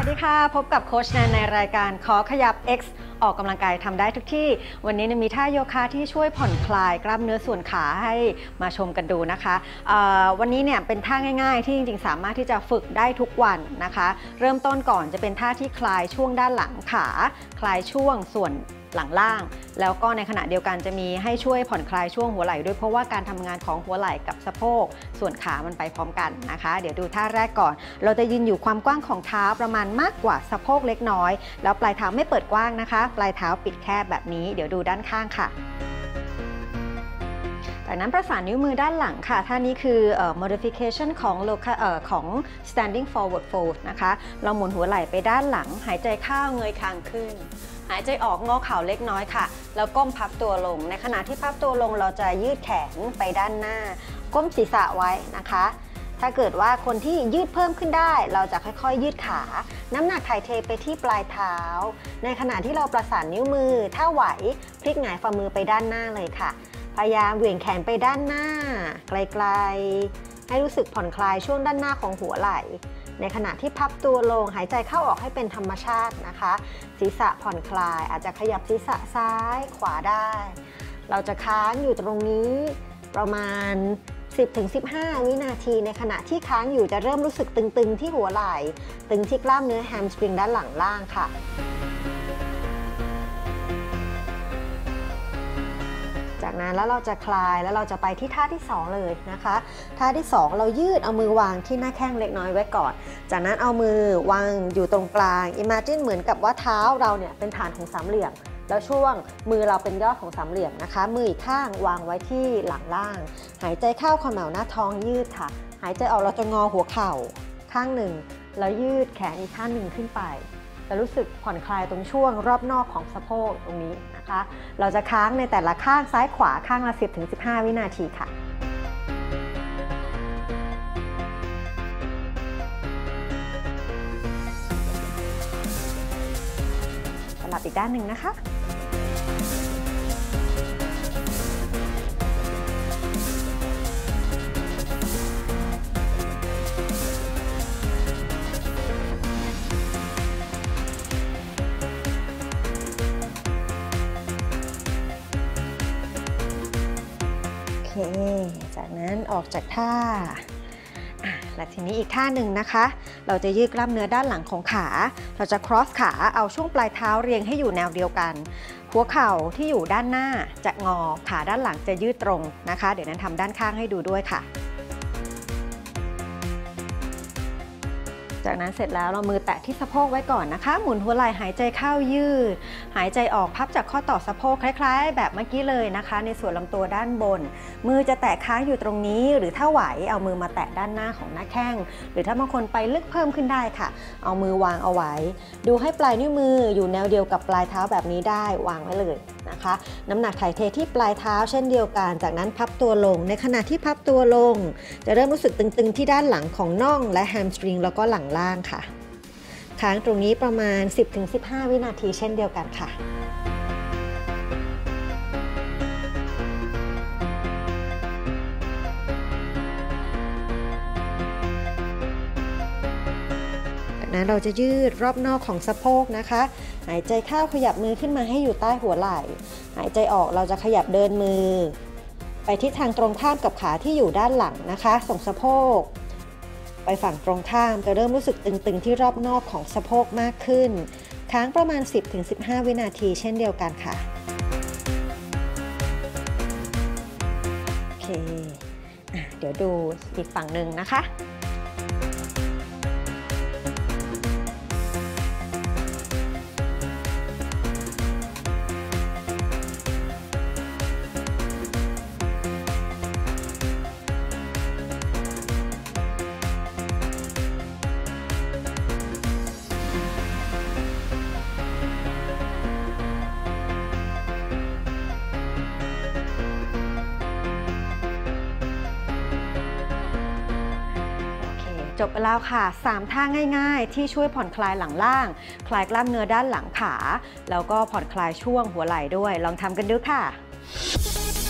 ดีค่ะพบกับโค้ชแนนในรายการขอขยับ X ออกกำลังกายทำได้ทุกที่วันนี้มีท่าโยคะที่ช่วยผ่อนคลายกล้ามเนื้อส่วนขาให้มาชมกันดูนะคะวันนี้เนี่ยเป็นท่าง่ายๆที่จริงๆสามารถที่จะฝึกได้ทุกวันนะคะเริ่มต้นก่อนจะเป็นท่าที่คลายช่วงด้านหลังขาคลายช่วงส่วนหลังล่างแล้วก็ในขณะเดียวกันจะมีให้ช่วยผ่อนคลายช่วงหัวไหล่ด้วยเพราะว่าการทำงานของหัวไหล่กับสะโพกส่วนขามันไปพร้อมกันนะคะเดี๋ยวดูท่าแรกก่อนเราจะยืนอยู่ความกว้างของเท้าประมาณมากกว่าสะโพกเล็กน้อยแล้วปลายเท้าไม่เปิดกว้างนะคะปลายเท้าปิดแคบแบบนี้เดี๋ยวดูด้านข้างค่ะจากนั้นประสานนิ้วมือด้านหลังค่ะท่านี้คือ modification ของ standing forward fold นะคะเราหมุนหัวไหล่ไปด้านหลังหายใจเข้าเงยคางขึ้นหายใจออกงอเข่าเล็กน้อยค่ะแล้วก้มพับตัวลงในขณะที่พับตัวลงเราจะยืดแขนไปด้านหน้าก้มศีรษะไว้นะคะถ้าเกิดว่าคนที่ยืดเพิ่มขึ้นได้เราจะค่อยๆยืดขาน้ำหนักถ่ายเทไปที่ปลายเท้าในขณะที่เราประสานนิ้วมือถ้าไหวพลิกหงายฝ่ามือไปด้านหน้าเลยค่ะพยายามเหวี่ยงแขนไปด้านหน้าไกลๆให้รู้สึกผ่อนคลายช่วงด้านหน้าของหัวไหล่ในขณะที่พับตัวลงหายใจเข้าออกให้เป็นธรรมชาตินะคะศีรษะผ่อนคลายอาจจะขยับศีรษะซ้ายขวาได้เราจะค้างอยู่ตรงนี้ประมาณ 10-15 วินาทีในขณะที่ค้างอยู่จะเริ่มรู้สึกตึงๆที่หัวไหล่ตึงที่กล้ามเนื้อแฮมสตริงด้านหลังล่างค่ะจากนั้นแล้วเราจะคลายแล้วเราจะไปที่ท่าที่2เลยนะคะท่าที่2เรายืดเอามือวางที่หน้าแข้งเล็กน้อยไว้ก่อนจากนั้นเอามือวางอยู่ตรงกลาง Imagine เหมือนกับว่าเท้าเราเนี่ยเป็นฐานของสามเหลี่ยมแล้วช่วงมือเราเป็นยอดของสามเหลี่ยมนะคะมืออีกข้างวางไว้ที่หลังล่างหายใจเข้าขมเหลาหน้าท้องยืดค่ะหายใจออกเราจะงอหัวเข่าข้างหนึ่งแล้วยืดแขนอีกข้างหนึ่งขึ้นไปจะรู้สึกผ่อนคลายตรงช่วงรอบนอกของสะโพกตรงนี้นะคะเราจะค้างในแต่ละข้างซ้ายขวาข้างละ 10-15 วินาทีค่ะสลับอีกด้านหนึ่งนะคะจากนั้นออกจากท่าและทีนี้อีกท่าหนึ่งนะคะเราจะยืดกล้ามเนื้อด้านหลังของขาเราจะ cross ขาเอาช่วงปลายเท้าเรียงให้อยู่แนวเดียวกันหัวเข่าที่อยู่ด้านหน้าจะงอขาด้านหลังจะยืดตรงนะคะเดี๋ยวนั้นทำด้านข้างให้ดูด้วยค่ะจากนั้นเสร็จแล้วเรามือแตะที่สะโพกไว้ก่อนนะคะหมุนหัวไหล่หายใจเข้ายืดหายใจออกพับจากข้อต่อสะโพกคล้ายๆแบบเมื่อกี้เลยนะคะในส่วนลำตัวด้านบนมือจะแตะค้างอยู่ตรงนี้หรือถ้าไหวเอามือมาแตะด้านหน้าของหน้าแข้งหรือถ้าบางคนไปลึกเพิ่มขึ้นได้ค่ะเอามือวางเอาไว้ดูให้ปลายนิ้วมืออยู่แนวเดียวกับปลายเท้าแบบนี้ได้วางไว้เลยนะคะน้ำหนักถ่ายเทที่ปลายเท้าเช่นเดียวกันจากนั้นพับตัวลงในขณะที่พับตัวลงจะเริ่มรู้สึกตึงๆที่ด้านหลังของน่องและแฮมสตริงแล้วก็หลังล่างค่ะค้างตรงนี้ประมาณ 10-15 วินาทีเช่นเดียวกันค่ะจากนั้นเราจะยืดรอบนอกของสะโพกนะคะหายใจเข้าขยับมือขึ้นมาให้อยู่ใต้หัวไหล่หายใจออกเราจะขยับเดินมือไปทิศทางตรงข้ามกับขาที่อยู่ด้านหลังนะคะส่งสะโพกไปฝั่งตรงข้ามจะเริ่มรู้สึกตึงๆที่รอบนอกของสะโพกมากขึ้นค้างประมาณ 10-15 วินาทีเช่นเดียวกันค่ะโอเคเดี๋ยวดูอีกฝั่งหนึ่งนะคะจบไปแล้วค่ะ3ท่าง่ายๆที่ช่วยผ่อนคลายหลังล่างคลายกล้ามเนื้อด้านหลังขาแล้วก็ผ่อนคลายช่วงหัวไหล่ด้วยลองทำกันดูค่ะ